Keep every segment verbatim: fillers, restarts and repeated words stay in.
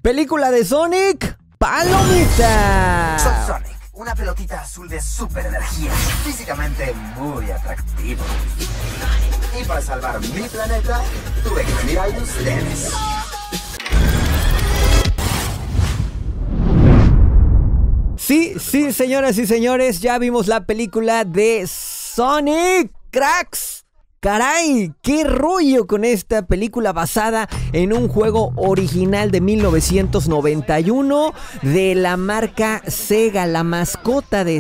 Película de Sonic, palomita. Soy Sonic, una pelotita azul de super energía, físicamente muy atractivo. Y para salvar mi planeta, tuve que venir a ustedes. Sí, sí, señoras y señores, ya vimos la película de Sonic, cracks. Caray, qué rollo con esta película basada en un juego original de mil novecientos noventa y uno de la marca Sega, la mascota de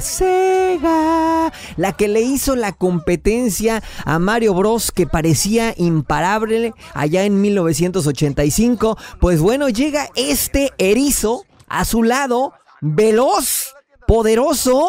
Sega, la que le hizo la competencia a Mario Bros, que parecía imparable allá en mil novecientos ochenta y cinco. Pues bueno, llega este erizo a su lado, veloz, poderoso,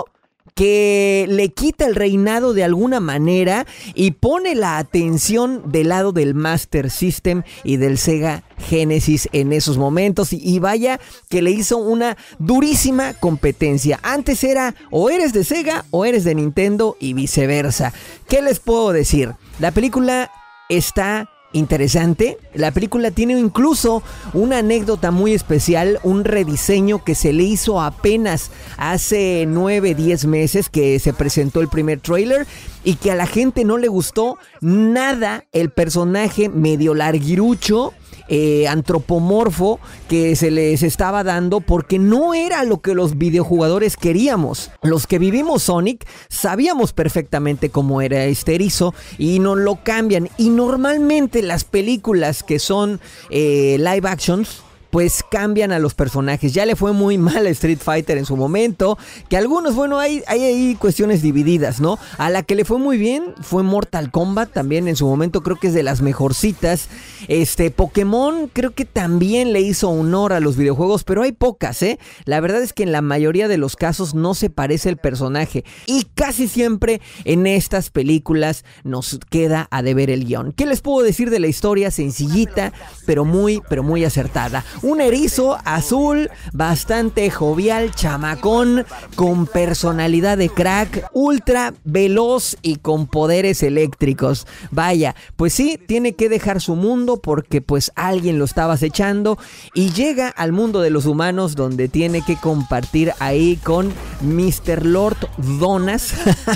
que le quita el reinado de alguna manera y pone la atención del lado del Master System y del Sega Genesis en esos momentos, y, y vaya que le hizo una durísima competencia. Antes era o eres de Sega o eres de Nintendo y viceversa. ¿Qué les puedo decir? La película está interesante. La película tiene incluso una anécdota muy especial, un rediseño que se le hizo apenas hace nueve, diez meses que se presentó el primer tráiler y que a la gente no le gustó nada el personaje medio larguirucho, Eh, antropomorfo que se les estaba dando, porque no era lo que los videojugadores queríamos. Los que vivimos Sonic sabíamos perfectamente cómo era este erizo y nos lo cambian, y normalmente las películas que son eh, live actions pues cambian a los personajes. Ya le fue muy mal a Street Fighter en su momento, que algunos, bueno, hay, hay ahí cuestiones divididas, ¿no? A la que le fue muy bien fue Mortal Kombat, también en su momento creo que es de las mejorcitas. Este, Pokémon creo que también le hizo honor a los videojuegos, pero hay pocas, ¿eh? La verdad es que en la mayoría de los casos no se parece el personaje, y casi siempre en estas películas nos queda a deber el guión. ¿Qué les puedo decir de la historia? Sencillita, pero muy, pero muy acertada. Un erizo azul, bastante jovial, chamacón, con personalidad de crack, ultra veloz y con poderes eléctricos. Vaya, pues sí, tiene que dejar su mundo porque pues alguien lo estaba acechando, y llega al mundo de los humanos, donde tiene que compartir ahí con mister Lord Donas,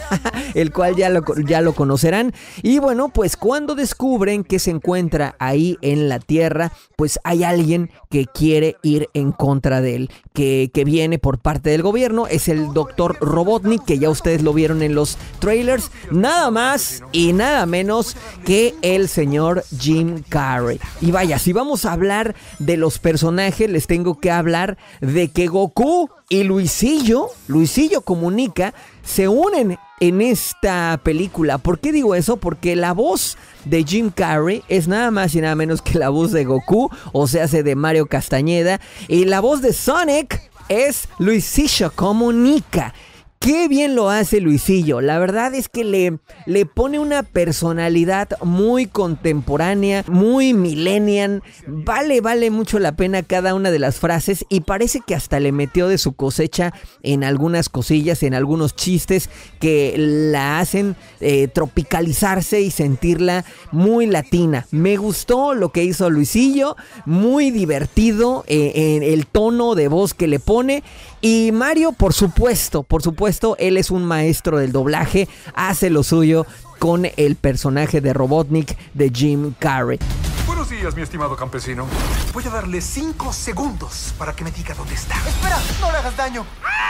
el cual ya lo, ya lo conocerán. Y bueno, pues cuando descubren que se encuentra ahí en la Tierra, pues hay alguien que quiere ir en contra de él, que, que viene por parte del gobierno. Es el doctor Robotnik, que ya ustedes lo vieron en los trailers, nada más y nada menos que el señor Jim Carrey. Y vaya, si vamos a hablar de los personajes, les tengo que hablar de que Goku y Luisillo, Luisillo Comunica, se unen en esta película. ¿Por qué digo eso? Porque la voz de Jim Carrey es nada más y nada menos que la voz de Goku, o sea, hace de Mario Castañeda, y la voz de Sonic es Luisillo Comunica. Qué bien lo hace Luisillo. La verdad es que le, le pone una personalidad muy contemporánea, muy millennial. Vale, vale mucho la pena cada una de las frases, y parece que hasta le metió de su cosecha en algunas cosillas, en algunos chistes que la hacen eh, tropicalizarse y sentirla muy latina. Me gustó lo que hizo Luisillo, muy divertido eh, en el tono de voz que le pone. Y Mario, por supuesto, por supuesto, él es un maestro del doblaje, hace lo suyo con el personaje de Robotnik de Jim Carrey. Buenos días, mi estimado campesino. Voy a darle cinco segundos para que me diga dónde está. Espera, no le hagas daño.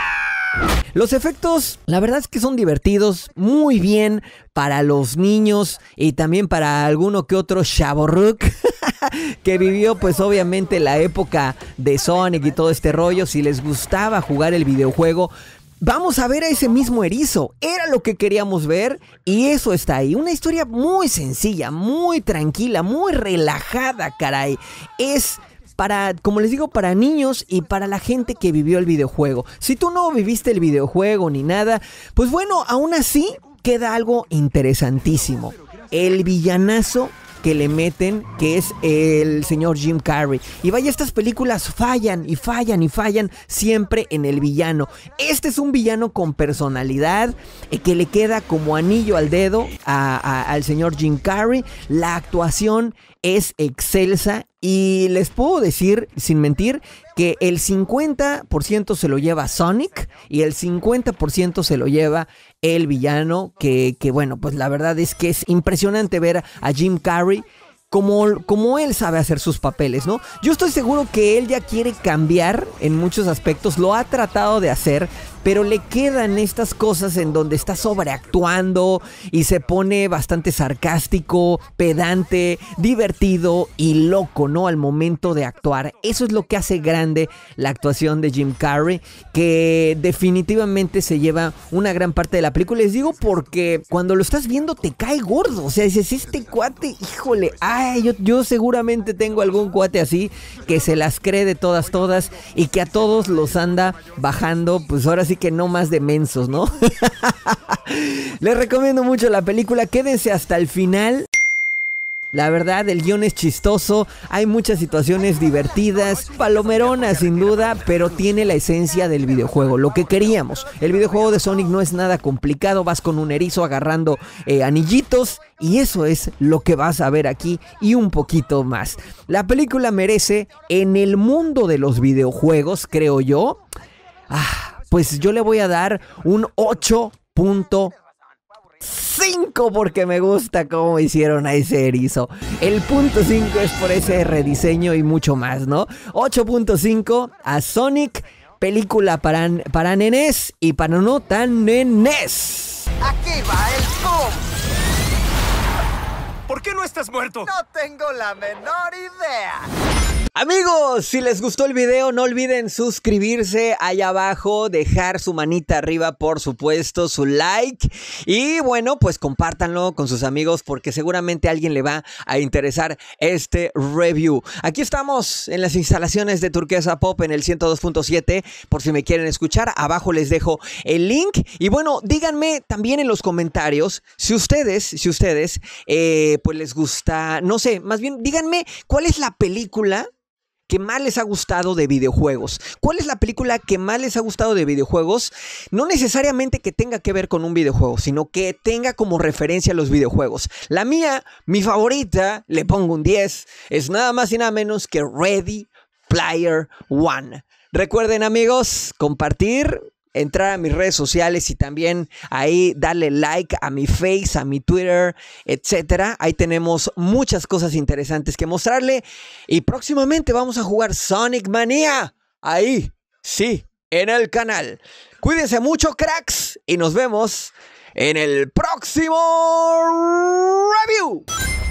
Los efectos, la verdad es que son divertidos, muy bien para los niños y también para alguno que otro chavorruc que vivió pues obviamente la época de Sonic y todo este rollo. Si les gustaba jugar el videojuego, vamos a ver a ese mismo erizo. Era lo que queríamos ver y eso está ahí. Una historia muy sencilla, muy tranquila, muy relajada, caray. Es para, como les digo, para niños y para la gente que vivió el videojuego. Si tú no viviste el videojuego ni nada, pues bueno, aún así queda algo interesantísimo. El villanazo que le meten, que es el señor Jim Carrey. Y vaya, estas películas fallan y fallan y fallan siempre en el villano. Este es un villano con personalidad, eh, que le queda como anillo al dedo a, a, al señor Jim Carrey. La actuación es excelsa y les puedo decir, sin mentir, que el cincuenta por ciento se lo lleva Sonic y el cincuenta por ciento se lo lleva el villano, que, que bueno, pues la verdad es que es impresionante ver a Jim Carrey Como, como él sabe hacer sus papeles, ¿no? Yo estoy seguro que él ya quiere cambiar en muchos aspectos, lo ha tratado de hacer, pero le quedan estas cosas en donde está sobreactuando y se pone bastante sarcástico, pedante, divertido y loco, ¿no? Al momento de actuar. Eso es lo que hace grande la actuación de Jim Carrey, que definitivamente se lleva una gran parte de la película. Les digo porque cuando lo estás viendo te cae gordo, o sea, dices, este cuate, híjole, ay, yo, yo seguramente tengo algún cuate así que se las cree de todas, todas y que a todos los anda bajando, pues ahora sí que no más de mensos, ¿no? Les recomiendo mucho la película, quédense hasta el final. La verdad, el guión es chistoso, hay muchas situaciones divertidas, palomerona sin duda, pero tiene la esencia del videojuego, lo que queríamos. El videojuego de Sonic no es nada complicado, vas con un erizo agarrando eh, anillitos y eso es lo que vas a ver aquí y un poquito más. La película merece, en el mundo de los videojuegos, creo yo, ah, pues yo le voy a dar un ocho punto cinco porque me gusta cómo hicieron a ese erizo. El punto cinco es por ese rediseño y mucho más, ¿no? ocho punto cinco a Sonic, película para, para nenes y para no tan nenes. Aquí va el boom. ¿Por qué no estás muerto? No tengo la menor idea. Amigos, si les gustó el video, no olviden suscribirse allá abajo, dejar su manita arriba, por supuesto, su like. Y bueno, pues compártanlo con sus amigos porque seguramente a alguien le va a interesar este review. Aquí estamos en las instalaciones de Turquesa Pop en el ciento dos punto siete, por si me quieren escuchar. Abajo les dejo el link. Y bueno, díganme también en los comentarios si ustedes, si ustedes, eh, pues les gusta, no sé, más bien díganme cuál es la película que más les ha gustado de videojuegos. ¿Cuál es la película que más les ha gustado de videojuegos? No necesariamente que tenga que ver con un videojuego, sino que tenga como referencia los videojuegos. La mía, mi favorita, le pongo un diez, es nada más y nada menos que Ready Player One. Recuerden, amigos, compartir, entrar a mis redes sociales y también ahí darle like a mi Face, a mi Twitter, etcétera. Ahí tenemos muchas cosas interesantes que mostrarle y próximamente vamos a jugar Sonic Mania. Ahí, sí, en el canal. Cuídense mucho, cracks, y nos vemos en el próximo review.